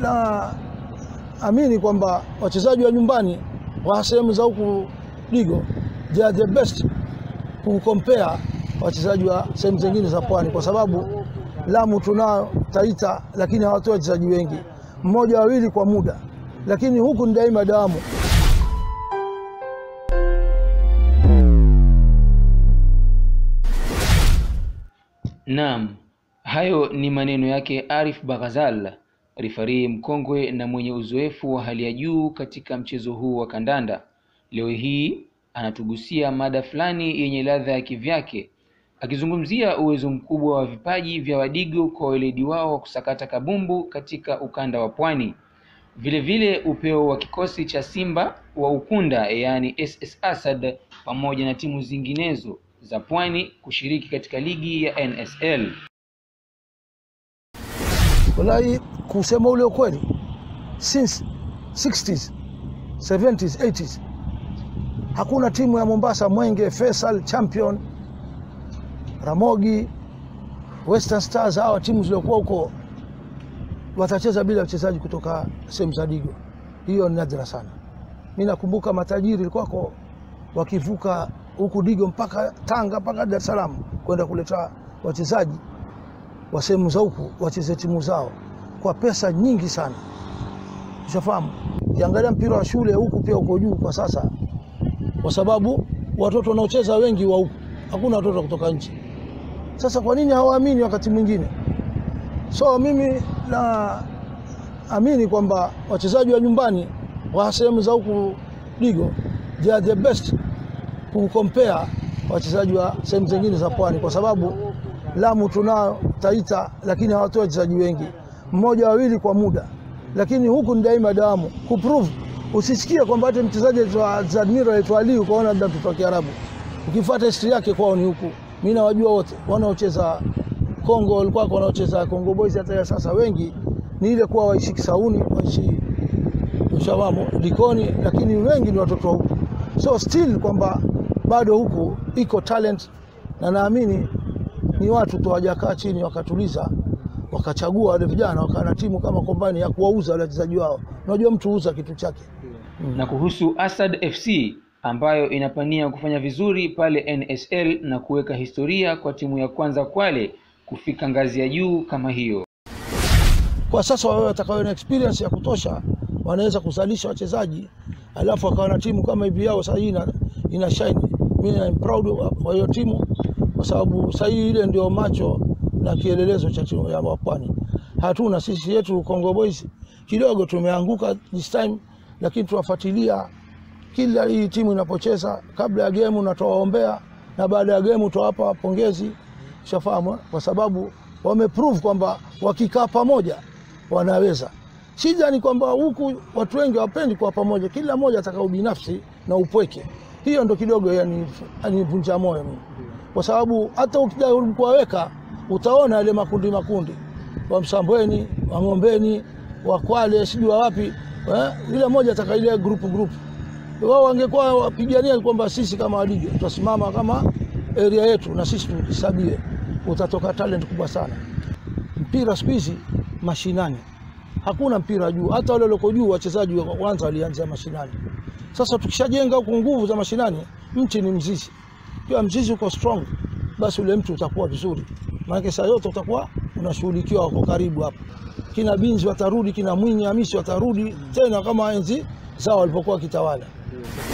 amini kwamba wachezaji wa nyumbani wa sehemu za huku Digo they are the best kucompare wachezaji wa sehemu zingine za pwani, kwa sababu Lamu tunao Taita, lakini hawatoi wachezaji wengi, mmoja wawili kwa muda, lakini huku ni daima damu. Naam, hayo ni maneno yake Arif Baghazal, rifari mkongwe na mwenye uzoefu wa hali ya juu katika mchezo huu wa kandanda. Leo hii anatugusia mada fulani yenye ladha ya kivyake, akizungumzia uwezo mkubwa wa vipaji vya Wadigo kwa weledi wao wa kusakata kabumbu katika ukanda wa pwani. Vile vile upeo wa kikosi cha Simba wa Ukunda, yani SS Asad, pamoja na timu zinginezo za pwani kushiriki katika ligi ya NSL. Wallahi kusema ule ukweli, since 60s, 70s, 80s hakuna timu ya Mombasa, Mwenge, Faisal, Champion, Ramogi, Western Stars, hawa timu zilizokuwa huko watacheza bila wachezaji kutoka sehemu za Digo. Hiyo ni nadra sana. Mimi nakumbuka matajiri walikuwa wakivuka huku Digo mpaka Tanga mpaka Dar es Salaam kwenda kuleta wachezaji wa sehemu za huku wacheze timu zao kwa pesa nyingi sana. Ushafahamu? Ukiangalia mpira wa shule huku pia uko juu kwa sasa, kwa sababu watoto wanaocheza wengi wa huku, hakuna watoto kutoka nje. Sasa kwa nini hawaamini wakati mwingine? So mimi amini kwamba wachezaji wa nyumbani wa sehemu za huku Digo they are the best kucompare wachezaji wa sehemu zingine za pwani, kwa sababu Lamu tunao Taita, lakini hawatoi wachezaji wengi, mmoja wawili kwa muda, lakini huku ni daima damu kuprove. Usisikie kwamba hata mchezaji wa Zadmiro aitwa Ali ukaona labda mtoto wa Kiarabu, ukifuata history yake kwao ni huku. Mimi nawajua wote wanaocheza Kongo, walikuwa wanaocheza Kongo Boys, hata ya sasa wengi ni ile kuwa waishi Kisauni, waishi Ushawamu, Likoni, lakini wengi ni watoto wa huku. So still kwamba bado huku iko talent, na naamini ni watu tu hawajakaa chini wakatuliza wakachagua wale vijana wakana timu kama kombani ya kuwauza wale wachezaji wao. Unajua mtu huuza kitu chake. Na kuhusu Asad FC ambayo inapania kufanya vizuri pale NSL na kuweka historia kwa timu ya kwanza Kwale kufika ngazi ya juu kama hiyo. Kwa sasa wao watakao na experience ya kutosha wanaweza kuzalisha wachezaji, alafu akawa na timu kama hivi yao sasa ina shine. Mimi I'm proud wa hiyo timu, kwa sababu sasa ile ndio macho na kielelezo cha timu ya Pwani. Hatuna sisi yetu Kongo Boys kidogo tumeanguka this time, lakini tuwafuatilia kila hii timu inapocheza. Kabla ya game unatoaombea na baada ya game utawapa pongezi. Ushafahamu? Kwa sababu wameprove kwamba wakikaa pamoja wanaweza. Shida ni kwamba huku watu wengi wapendi kwa pamoja, kila mmoja atakao binafsi na upweke. Hiyo ndo kidogo yani anivunja moyo mimi. Kwa sababu hata ukijaribu kuwaweka utaona ile makundi wa Msambweni, wa Ngombeni, wa Kwale, sijui wapi, ile moja ataka ile group. Wao wangekuwa wapigania kwamba sisi kama Wadigo tutasimama kama area yetu na sisi tukisabie, utatoka talent kubwa sana. Mpira siku hizi mashinani, hakuna mpira juu. Hata wale walioko juu wachezaji wa kwanza walianza mashinani. Sasa tukishajenga huko nguvu za mashinani, mti ni mzizi. Kwa mzizi uko strong, basi ule mtu utakuwa vizuri. Maana saa yote utakuwa unashughulikiwa wako karibu hapo. Kina Binzi watarudi, kina Mwinyi Hamisi watarudi tena kama enzi zao walipokuwa kitawala.